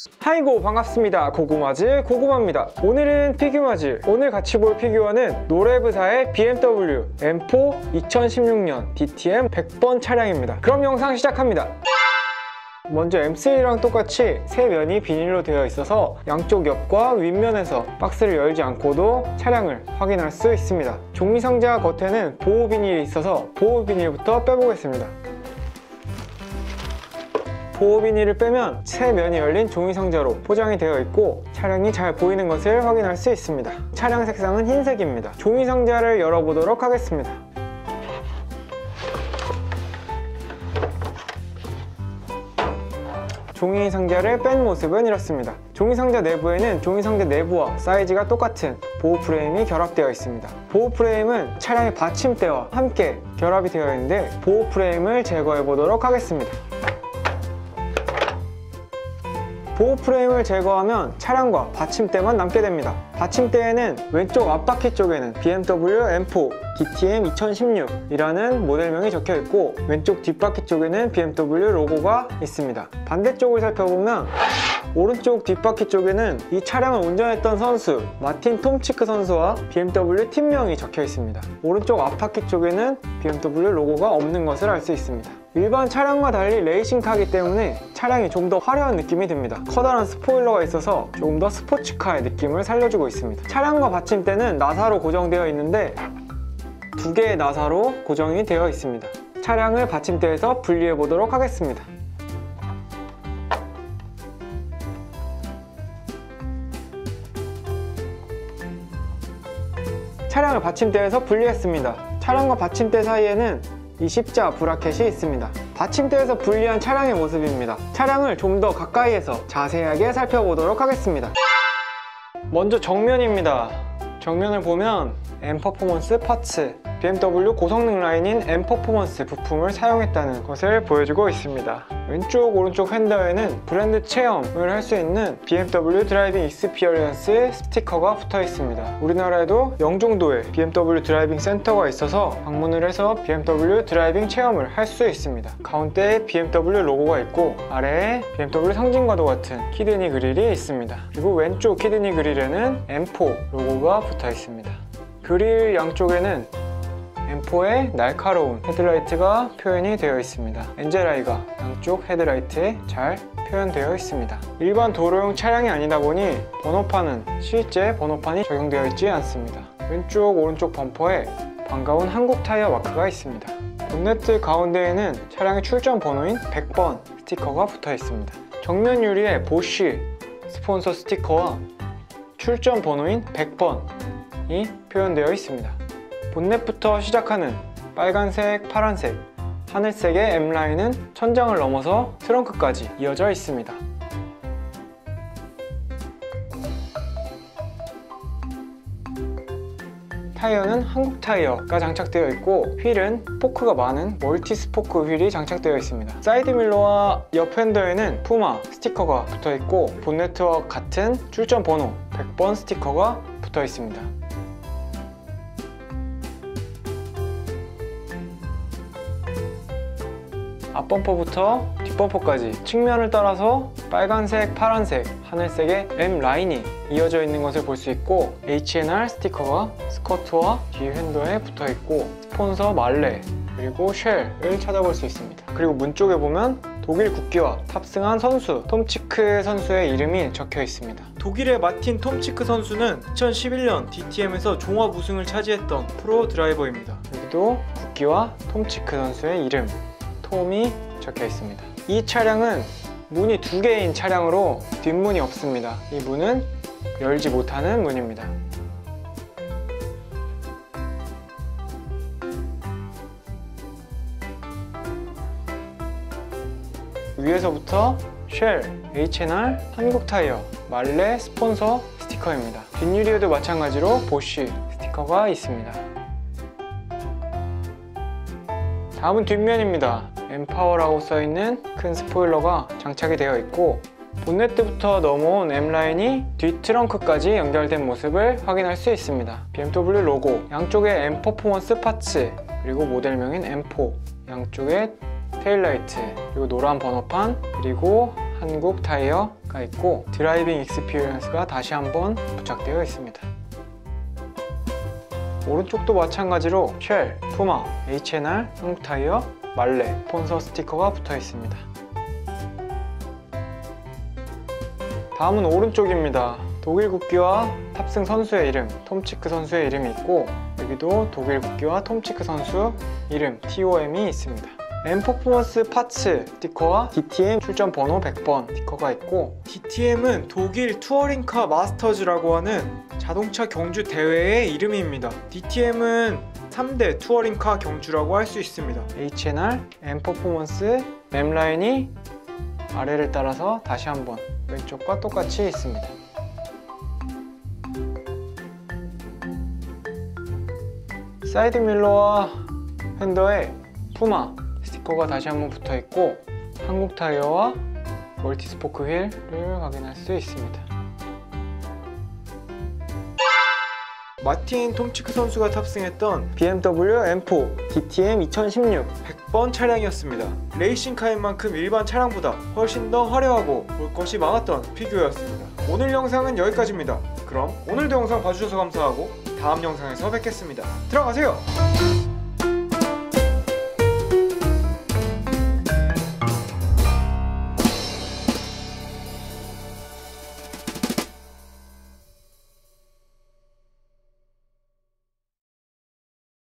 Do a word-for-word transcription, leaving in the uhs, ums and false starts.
하이고 반갑습니다. 고구마즈 고구마입니다. 오늘은 피규마즈. 오늘 같이 볼 피규어는 노레브사의 비엠더블유 엠 포 이천십육 년 디티엠 백 번 차량입니다. 그럼 영상 시작합니다. 먼저 엠 쓰리랑 똑같이 새 면이 비닐로 되어 있어서 양쪽 옆과 윗면에서 박스를 열지 않고도 차량을 확인할 수 있습니다. 종이상자 겉에는 보호 비닐이 있어서 보호 비닐부터 빼보겠습니다. 보호 비닐을 빼면 새 면이 열린 종이상자로 포장이 되어 있고 차량이 잘 보이는 것을 확인할 수 있습니다. 차량 색상은 흰색입니다. 종이상자를 열어보도록 하겠습니다. 종이상자를 뺀 모습은 이렇습니다. 종이상자 내부에는 종이상자 내부와 사이즈가 똑같은 보호 프레임이 결합되어 있습니다. 보호 프레임은 차량의 받침대와 함께 결합이 되어 있는데 보호 프레임을 제거해 보도록 하겠습니다. 보호 프레임을 제거하면 차량과 받침대만 남게 됩니다. 받침대에는 왼쪽 앞바퀴 쪽에는 비엠더블유 엠 포 디티엠 이천십육 이라는 모델명이 적혀 있고 왼쪽 뒷바퀴 쪽에는 비엠더블유 로고가 있습니다. 반대쪽을 살펴보면 오른쪽 뒷바퀴 쪽에는 이 차량을 운전했던 선수 마틴 톰치크 선수와 비엠더블유 팀명이 적혀 있습니다. 오른쪽 앞바퀴 쪽에는 비엠더블유 로고가 없는 것을 알 수 있습니다. 일반 차량과 달리 레이싱카이기 때문에 차량이 좀 더 화려한 느낌이 듭니다. 커다란 스포일러가 있어서 조금 더 스포츠카의 느낌을 살려주고 있습니다. 차량과 받침대는 나사로 고정되어 있는데 두 개의 나사로 고정이 되어 있습니다. 차량을 받침대에서 분리해 보도록 하겠습니다. 차량을 받침대에서 분리했습니다. 차량과 받침대 사이에는 이 십자 브라켓이 있습니다. 받침대에서 분리한 차량의 모습입니다. 차량을 좀 더 가까이에서 자세하게 살펴보도록 하겠습니다. 먼저 정면입니다. 정면을 보면 M 퍼포먼스 파츠, 비엠더블유 고성능 라인인 M 퍼포먼스 부품을 사용했다는 것을 보여주고 있습니다. 왼쪽 오른쪽 핸더에는 브랜드 체험을 할 수 있는 비엠더블유 드라이빙 익스피리언스 스티커가 붙어 있습니다. 우리나라에도 영종도에 비엠더블유 드라이빙 센터가 있어서 방문을 해서 비엠더블유 드라이빙 체험을 할 수 있습니다. 가운데에 비엠더블유 로고가 있고 아래에 비엠더블유 상징과도 같은 키드니 그릴이 있습니다. 그리고 왼쪽 키드니 그릴에는 엠 포 로고가 붙어 있습니다. 그릴 양쪽에는 엠 포의 날카로운 헤드라이트가 표현이 되어 있습니다. 엔젤아이가 양쪽 헤드라이트에 잘 표현되어 있습니다. 일반 도로용 차량이 아니다 보니 번호판은 실제 번호판이 적용되어 있지 않습니다. 왼쪽 오른쪽 범퍼에 반가운 한국 타이어 마크가 있습니다. 본네트 가운데에는 차량의 출전 번호인 백 번 스티커가 붙어 있습니다. 정면 유리에 보쉬 스폰서 스티커와 출전 번호인 백 번이 표현되어 있습니다. 본넷부터 시작하는 빨간색, 파란색, 하늘색의 M라인은 천장을 넘어서 트렁크까지 이어져 있습니다. 타이어는 한국 타이어가 장착되어 있고 휠은 포크가 많은 멀티 스포크 휠이 장착되어 있습니다. 사이드밀러와 옆 핸더에는 푸마 스티커가 붙어 있고 본네트와 같은 출전 번호 백 번 스티커가 붙어 있습니다. 앞범퍼부터 뒷범퍼까지 측면을 따라서 빨간색, 파란색, 하늘색의 M 라인이 이어져 있는 것을 볼 수 있고 에이치 엔 알 스티커가 스커트와 뒤 핸더에 붙어 있고 스폰서 말레 그리고 쉘을 찾아볼 수 있습니다. 그리고 문 쪽에 보면 독일 국기와 탑승한 선수 톰치크 선수의 이름이 적혀 있습니다. 독일의 마틴 톰치크 선수는 이천십일 년 디티엠에서 종합 우승을 차지했던 프로 드라이버입니다. 여기도 국기와 톰치크 선수의 이름 톰이 적혀 있습니다. 이 차량은 문이 두 개인 차량으로 뒷문이 없습니다. 이 문은 열지 못하는 문입니다. 위에서부터 쉘, 에이치 엔 알, 한국 타이어, 말레 스폰서 스티커입니다. 뒷유리에도 마찬가지로 보쉬 스티커가 있습니다. 다음은 뒷면입니다. 엠파워라고 써있는 큰 스포일러가 장착이 되어 있고 본네트부터 넘어온 M라인이 뒷 트렁크까지 연결된 모습을 확인할 수 있습니다. 비엠더블유 로고, 양쪽에 M 퍼포먼스 파츠, 그리고 모델명인 엠 포, 양쪽에 테일라이트, 그리고 노란 번호판, 그리고 한국 타이어 있고 드라이빙 익스피리언스가 다시 한번 부착되어 있습니다. 오른쪽도 마찬가지로 쉘, 푸마, 에이치 엔 알, 한국 타이어, 말레, 스폰서 스티커가 붙어 있습니다. 다음은 오른쪽입니다. 독일 국기와 탑승 선수의 이름, 톰 치크 선수의 이름이 있고 여기도 독일 국기와 톰 치크 선수 이름 티 오 엠이 있습니다. M 퍼포먼스 파츠 스티커와 디 티 엠 출전 번호 백 번 스티커가 있고 디 티 엠은 독일 투어링카 마스터즈라고 하는 자동차 경주 대회의 이름입니다. 디 티 엠은 삼 대 투어링카 경주라고 할 수 있습니다. 에이치 엔 알, M 퍼포먼스, 맵라인이 아래를 따라서 다시 한번 왼쪽과 똑같이 있습니다. 사이드 밀러와 휀더에 푸마 스티커가 다시 한번 붙어 있고 한국 타이어와 멀티스포크 휠을 확인할 수 있습니다. 마틴 톰치크 선수가 탑승했던 비 엠 더블유 엠 사 디 티 엠 이천십육 백 번 차량이었습니다. 레이싱카인 만큼 일반 차량보다 훨씬 더 화려하고 볼 것이 많았던 피규어였습니다. 오늘 영상은 여기까지입니다. 그럼 오늘도 영상 봐주셔서 감사하고 다음 영상에서 뵙겠습니다. 들어가세요!